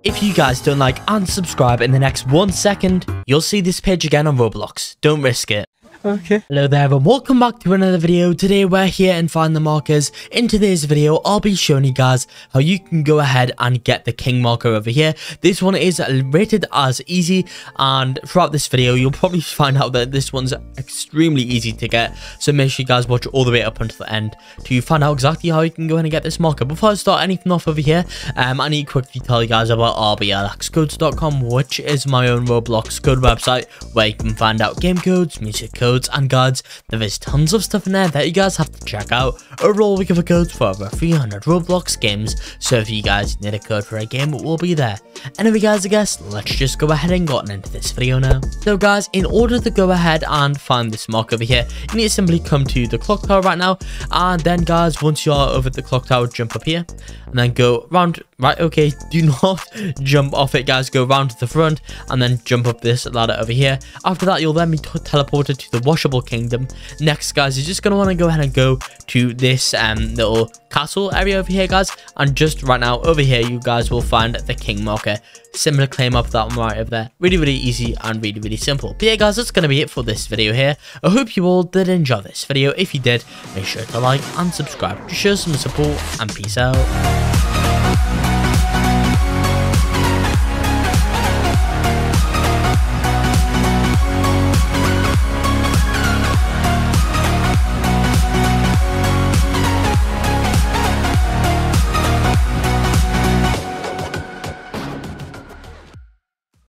If you guys don't like and subscribe in the next 1 second, you'll see this page again on Roblox. Don't risk it. Okay. Hello there and welcome back to another video. Today we're here in Find the Markers. In today's video, I'll be showing you guys how you can go ahead and get the king marker over here. This one is rated as easy, and throughout this video, you'll probably find out that this one's extremely easy to get. So make sure you guys watch all the way up until the end to find out exactly how you can go ahead and get this marker. Before I start anything off over here, I need to quickly tell you guys about rblxcodes.com, which is my own Roblox code website where you can find out game codes, music codes, and guides. There is tons of stuff in there that you guys have to check out. Overall, we give a code for over 300 Roblox games, so if you guys need a code for a game, it will be there. Anyway guys, I guess let's just go ahead and get into this video now. So guys, in order to go ahead and find this mark over here, you need to simply come to the clock tower right now, and then guys, once you are over the clock tower, jump up here and then go round. Right, okay, do not jump off it guys, go round to the front and then jump up this ladder over here. After that, you'll then be teleported to the washable kingdom. Next guys, you're just going to want to go ahead and go to this little castle area over here guys, and just right now over here you guys will find the king marker. Similar claim up that one right over there. Really easy and really simple. But yeah guys, that's going to be it for this video here. I hope you all did enjoy this video. If you did, make sure to like and subscribe to show some support, and peace out.